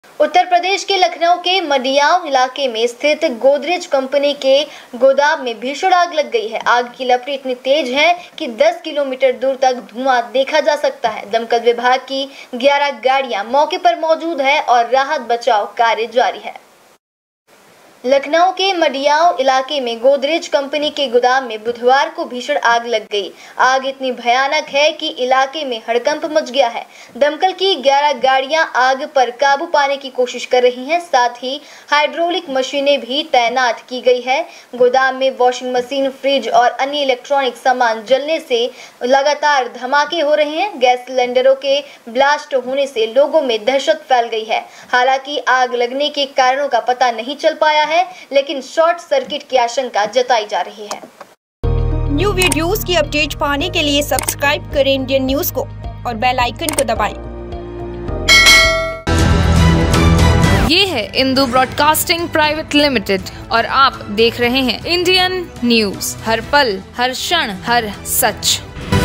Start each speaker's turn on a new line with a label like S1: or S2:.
S1: उत्तर प्रदेश के लखनऊ के मडियाव इलाके में स्थित गोदरेज कंपनी के गोदाम में भीषण आग लग गई है। आग की लपटें इतनी तेज है कि 10 किलोमीटर दूर तक धुआं देखा जा सकता है। दमकल विभाग की 11 गाड़ियां मौके पर मौजूद है और राहत बचाव कार्य जारी है। लखनऊ के मडियाव इलाके में गोदरेज कंपनी के गोदाम में बुधवार को भीषण आग लग गई। आग इतनी भयानक है कि इलाके में हड़कंप मच गया है। दमकल की 11 गाड़ियां आग पर काबू पाने की कोशिश कर रही हैं। साथ ही हाइड्रोलिक मशीनें भी तैनात की गई है। गोदाम में वॉशिंग मशीन, फ्रिज और अन्य इलेक्ट्रॉनिक सामान जलने से लगातार धमाके हो रहे हैं। गैस सिलेंडरों के ब्लास्ट होने से लोगों में दहशत फैल गई है। हालांकि आग लगने के कारणों का पता नहीं चल पाया है, लेकिन शॉर्ट सर्किट की आशंका जताई जा रही है।
S2: न्यू वीडियोस की अपडेट पाने के लिए सब्सक्राइब करें इंडियन न्यूज को और बेल आइकन को दबाएं।
S3: ये है इंदू ब्रॉडकास्टिंग प्राइवेट लिमिटेड और आप देख रहे हैं इंडियन न्यूज, हर पल, हर क्षण, हर सच।